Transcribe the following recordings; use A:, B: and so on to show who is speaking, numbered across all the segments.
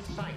A: sight.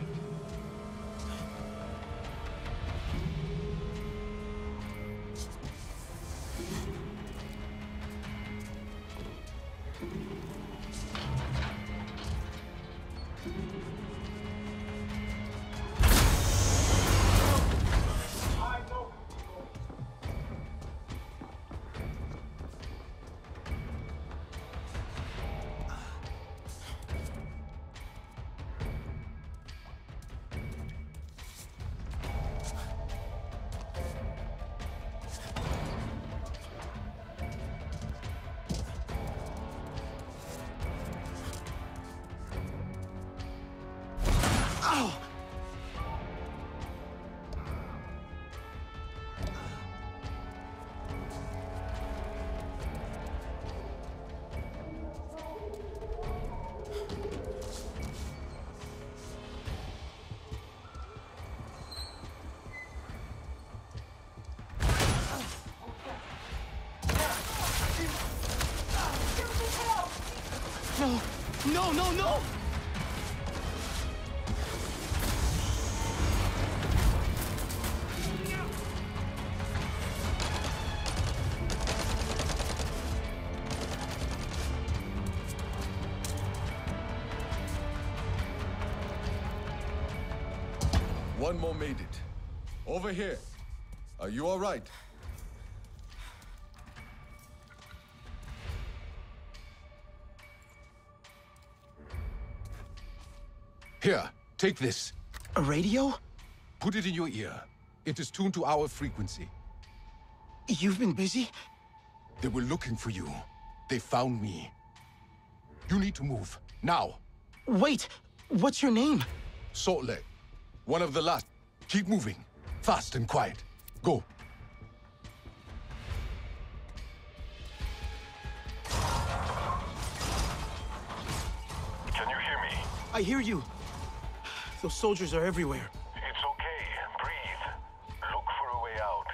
B: No, no, no!
C: One more made it. Over here. Are you all right? Here, take this.
B: A radio?
C: Put it in your ear. It is tuned to our frequency.
B: You've been busy?
C: They were looking for you. They found me. You need to move, now.
B: Wait, what's your name?
C: Salt Lake. One of the last. Keep moving. Fast and quiet. Go.
D: Can you hear me?
B: I hear you. Those soldiers are everywhere.
D: It's okay. Breathe. Look for a way out.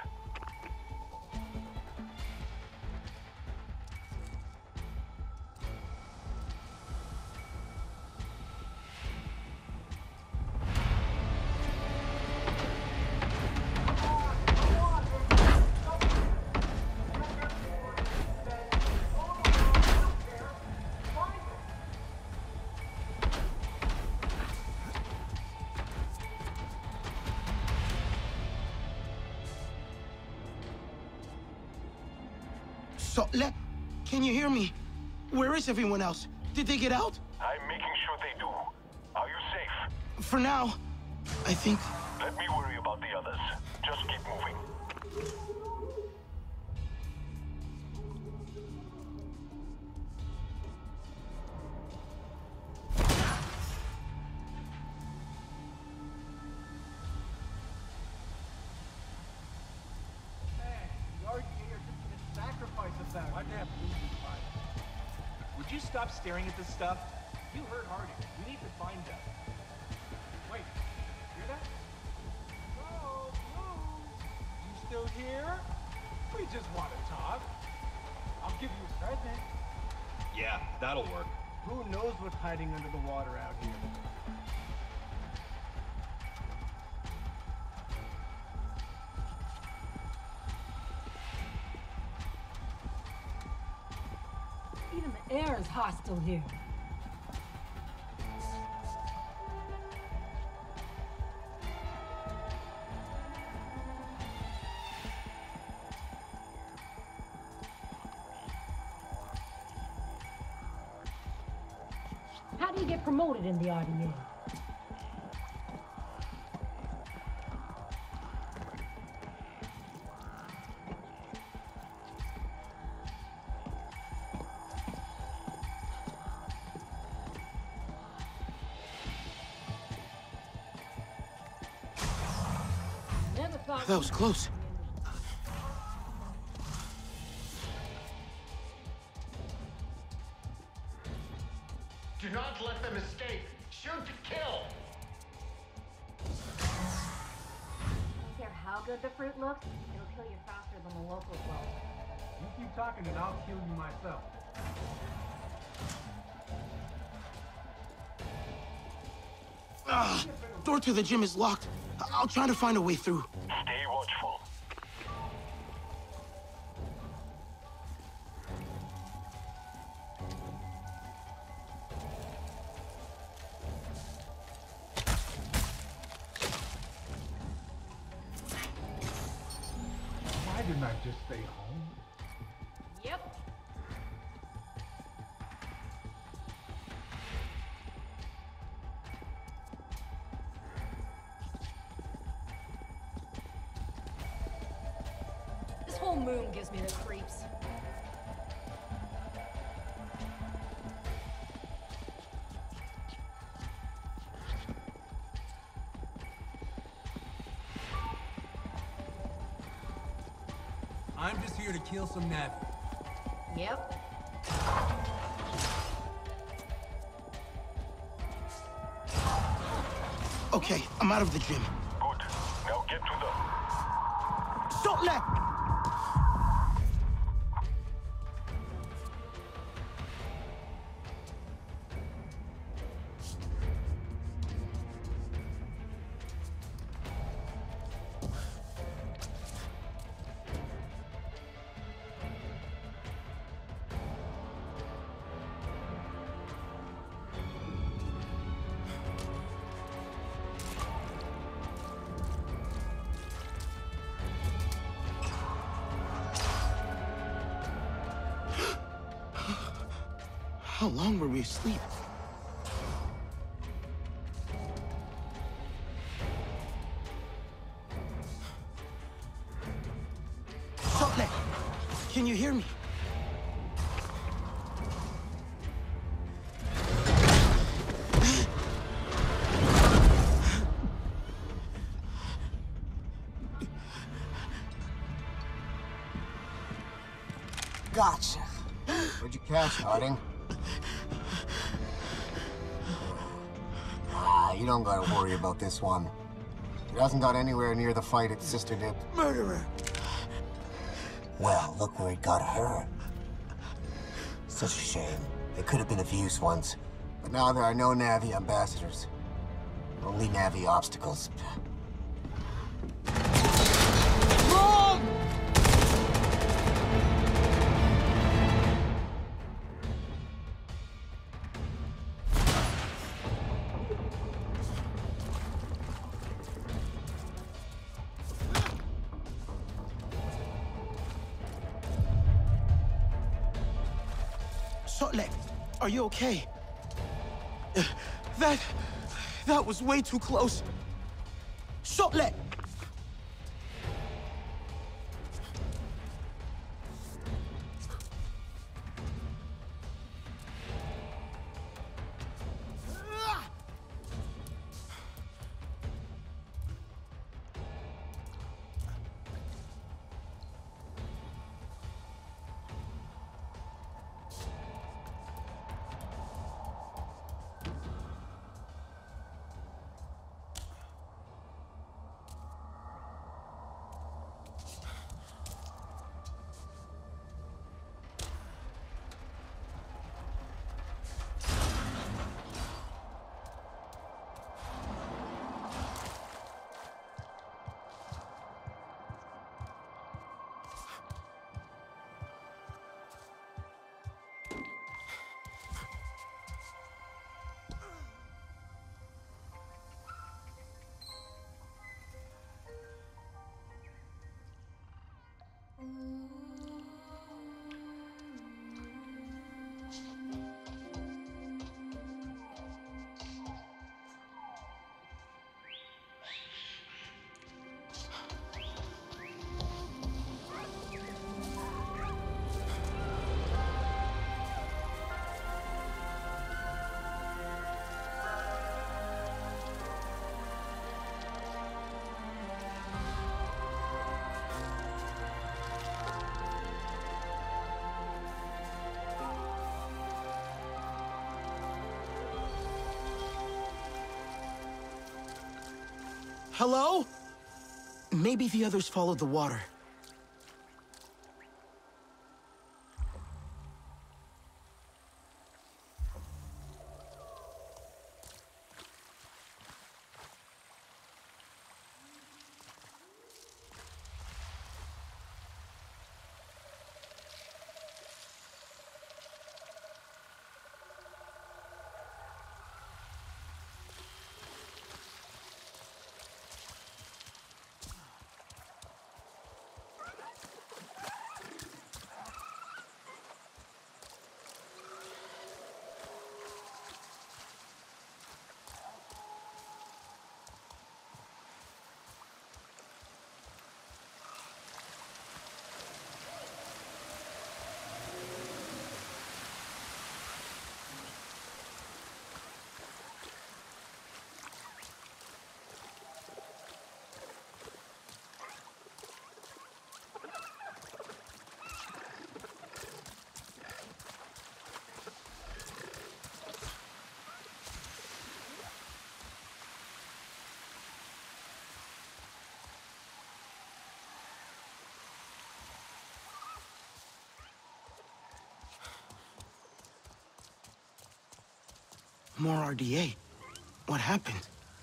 B: Can you hear me? Where is everyone else? Did they get out?
D: I'm making sure they do. Are you safe?
B: For now, I think...
D: Let me worry about the others. Just keep moving.
A: Would you stop staring at this stuff? You hurt Harding. We need to find them. Wait, hear that? Hello, Blue? You still here? We just want to talk. I'll give you a present. Yeah, that'll work. Who knows what's hiding under the water out here?
E: Even the air is hostile here. How do you get promoted in the RDA?
B: That was close.
A: Do not let them escape. Shoot to kill.
F: I don't care how good the fruit looks, it'll kill you faster than the locals will.
A: You keep talking and I'll kill you myself.
B: Ugh. Door to the gym is locked. I'll try to find a way through.
D: Stay watchful.
A: Why didn't I just stay home?
F: Yep.
E: This whole moon gives me the creeps.
G: I'm just here to kill some Navi.
F: Yep.
B: Okay, I'm out of the gym.
D: Good. Now get to them.
B: Salt Lake! How long were we asleep? Salt Lake, can you hear me?
H: Gotcha. Where'd you catch, Harding? You don't gotta worry about this one. It hasn't got anywhere near the fight its sister did.
B: Murderer!
H: Well, look where it got her. Such a shame. They could have been of use once. But now there are no Navi ambassadors. Only Navi obstacles.
B: Salt Lake, are you okay? That was way too close. Salt Lake! Hello? Maybe the others followed the water. More RDA. What happened?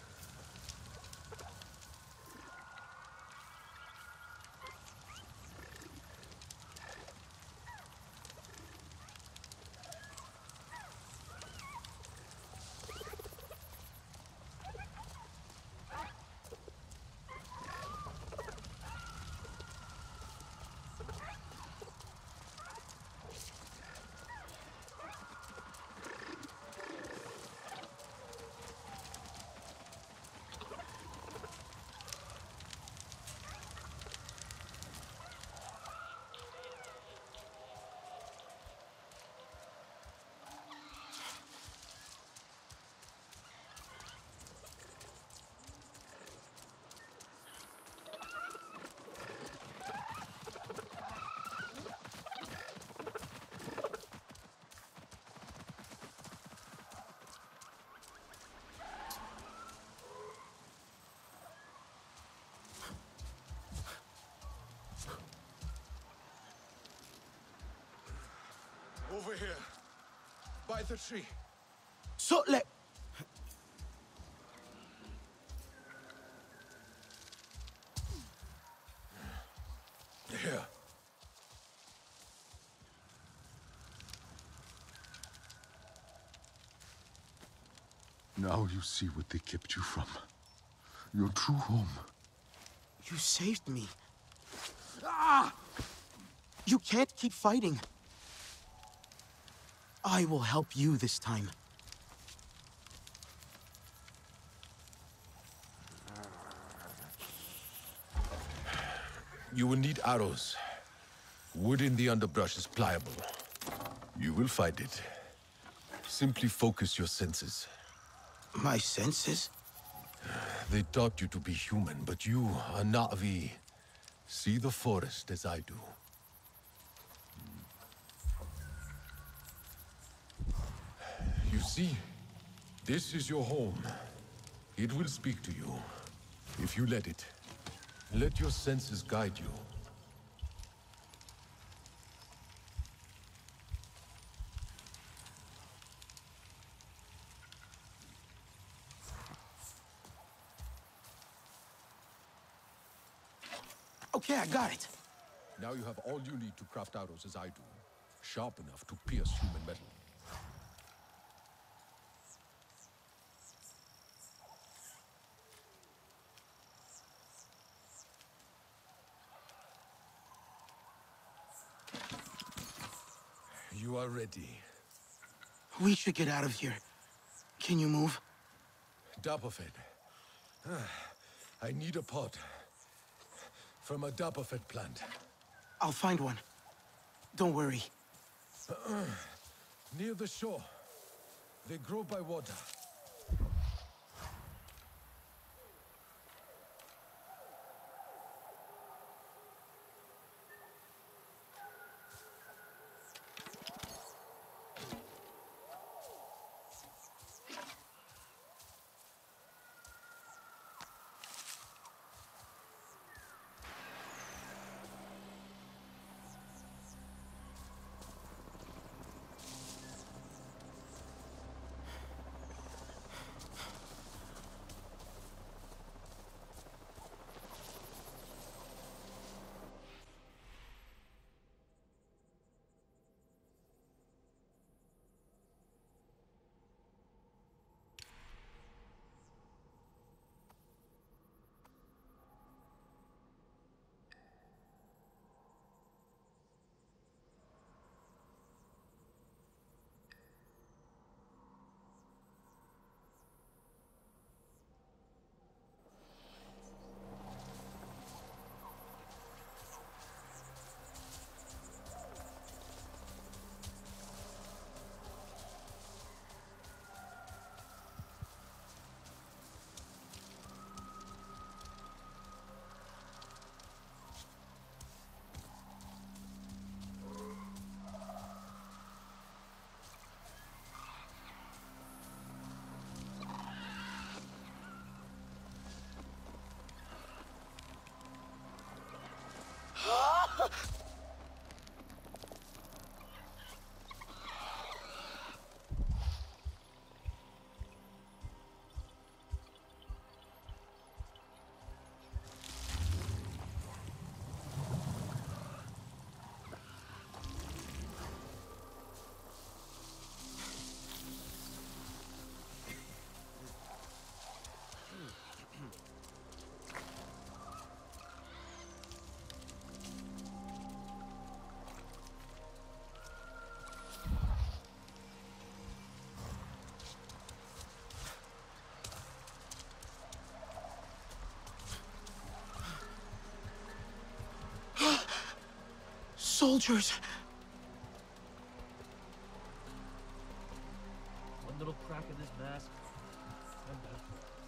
C: Over here. By the tree.
B: So, let...
C: Here. Now you see what they kept you from. Your true home.
B: You saved me. Ah! You can't keep fighting. I will help you this time.
C: You will need arrows. Wood in the underbrush is pliable. You will find it. Simply focus your senses.
B: My senses?
C: They taught you to be human, but you are Na'vi. See the forest as I do. You see, this is your home. It will speak to you, if you let it. Let your senses guide you.
B: Okay, I got it.
C: Now you have all you need to craft arrows as I do. Sharp enough to pierce human metal. You are ready.
B: We should get out of here. Can you move?
C: Dapofed. I need a pot. From a Dapofed plant.
B: I'll find one. Don't worry.
C: Near the shore. They grow by water.
B: Soldiers.
I: One little crack in this mask. I'm done.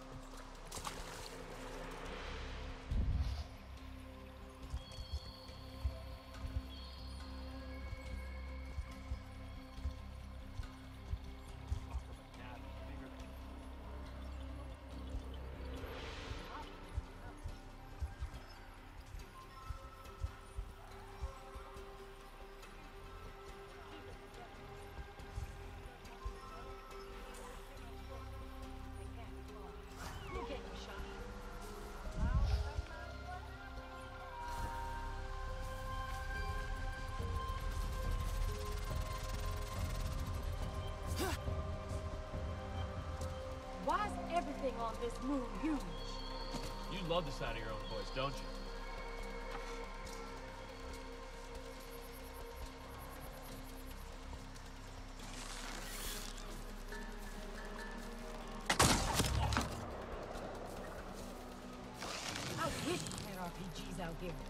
E: Why is everything on this moon huge?
I: You love the sound of your own voice, don't you?
E: I wish we had RPGs out here.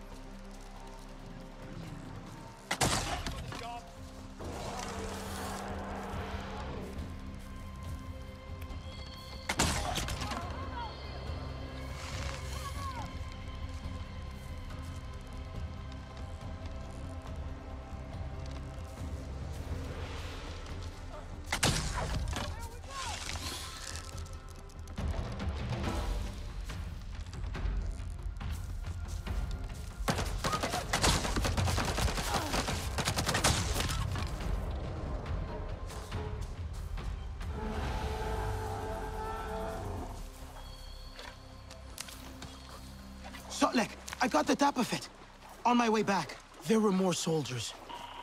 B: Sotlek, I got the Dapafit. On my way back, there were more soldiers.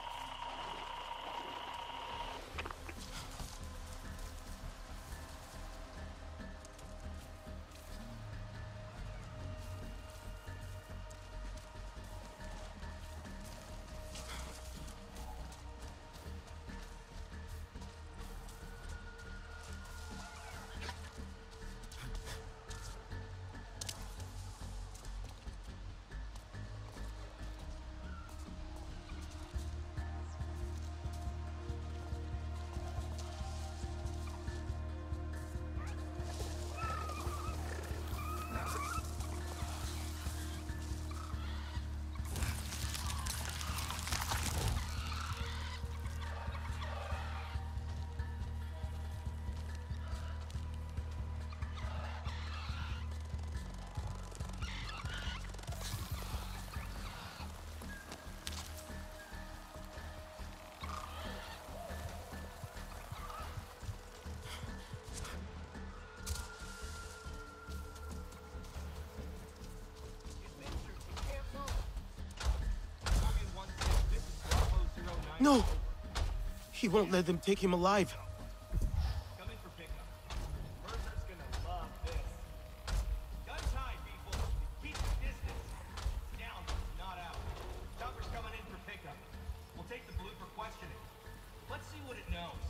B: No! He won't let them take him alive.
A: Come in for pickup. Mercer's gonna love this. Gun time, people. Keep the distance. Down, not out. Chopper's coming in for pickup. We'll take the blue for questioning. Let's see what it knows.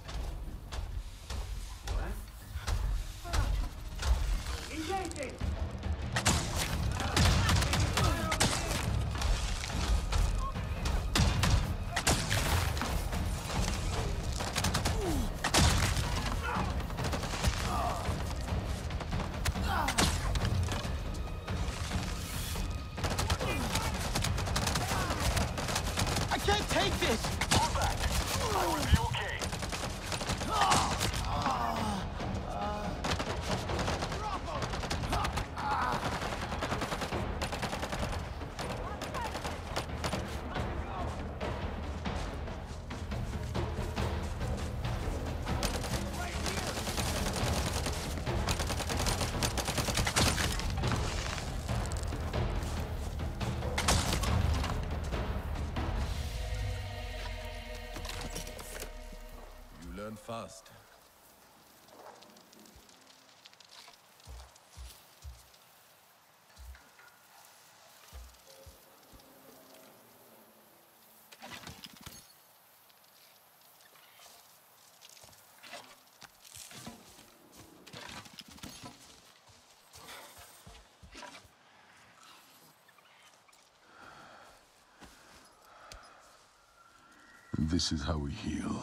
A: What? Engaging!
B: I can't take this!
D: Fall back. I will be okay.
C: This is how we heal.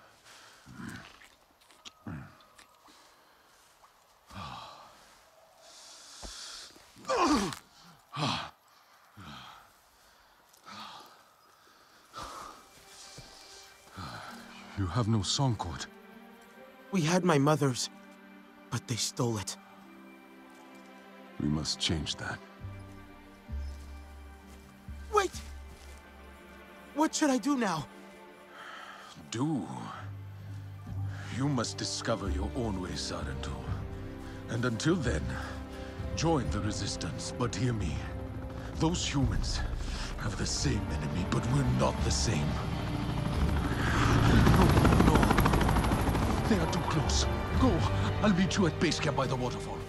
C: You have no song cord.
B: We had my mother's, but they stole it.
C: We must change that.
B: Wait! What should I do now?
C: Do? You must discover your own way, Sarentu. And until then, join the Resistance. But hear me. Those humans have the same enemy, but we're not the same. No. They are too close. Go. I'll meet you at base camp by the waterfall.